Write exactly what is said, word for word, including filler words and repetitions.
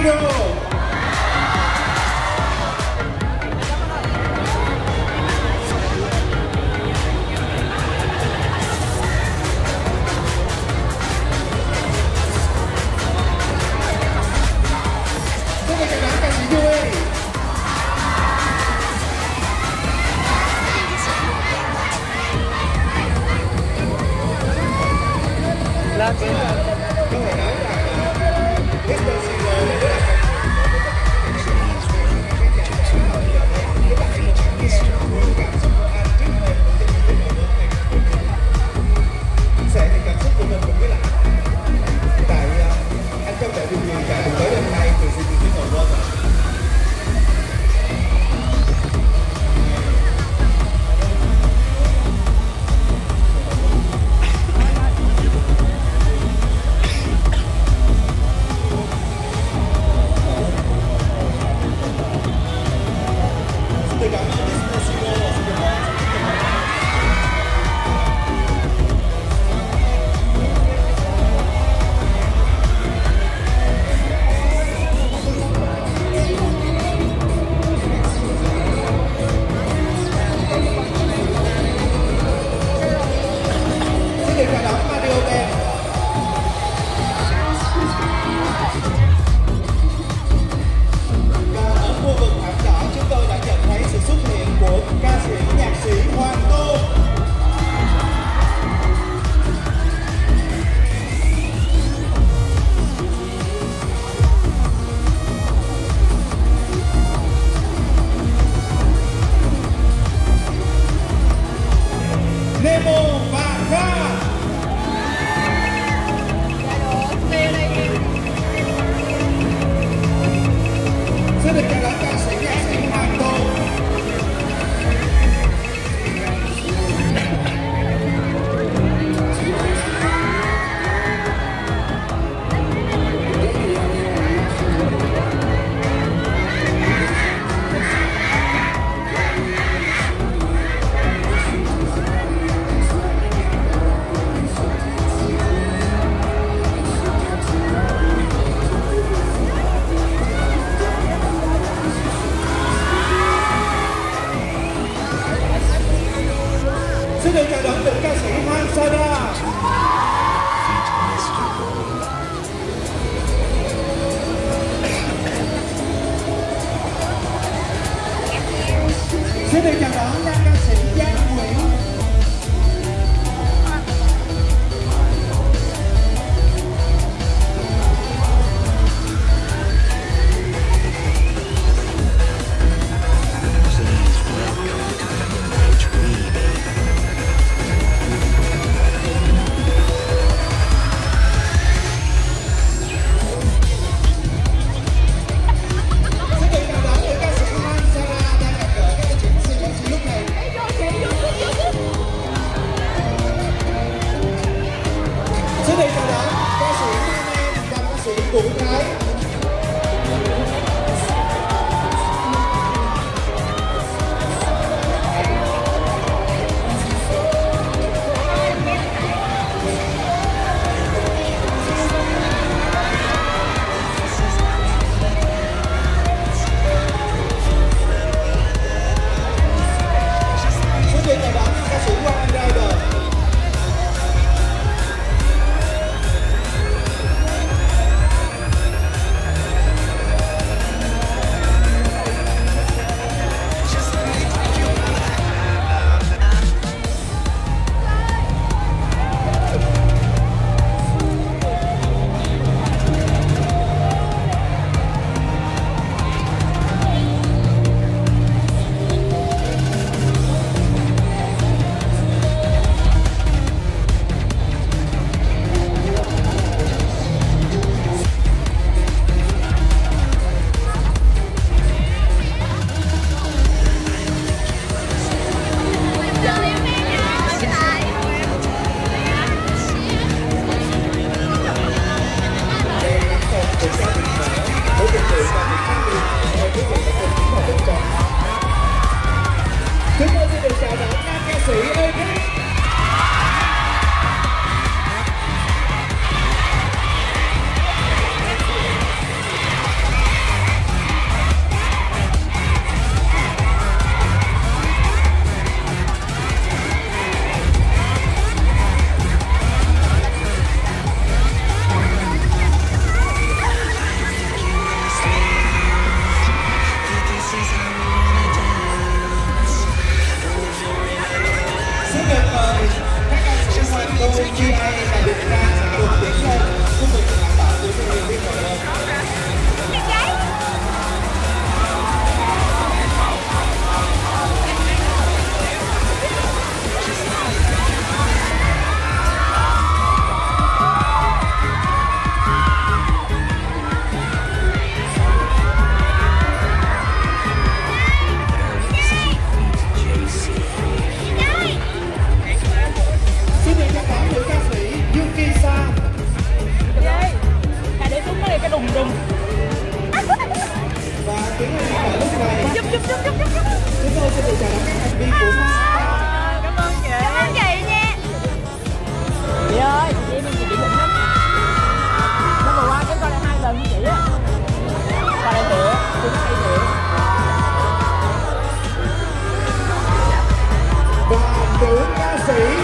Hero. Xin được chào đón ca sĩ Duy. Là cái Có thể nói là mister Zero rất là sẽ thì cảm xúc của mình cũng với lại tại anh không thể điều gì cả từ tối đến nay từ sự kiện của Ngồi Quân. Nemo và Kha. Xin được chào đón ca sĩ nhạc sĩ Hoàng Tô. Xin được chào đón nữ ca sĩ Han Sada. Xin được chào đón nam ca sĩ Giang Nguyễn. Xin được chào đón ca sĩ Nam Em và ca sĩ Vũ Thái. Xin được chào đón ca sĩ Quang Anh Rider. chung. Và tiến hành ở lúc này Chúc chúc chúc chúc chúc chúc. chúng tôi sẽ được chào đón các thành viên của À, cảm ơn chị. Cảm ơn chị nha. Chị ơi, chị em chị điểm định lắm. Năm vừa qua cái con này hai lần với chị á. Con này thiệt, chị nói hay thiệt. và nữ ca sĩ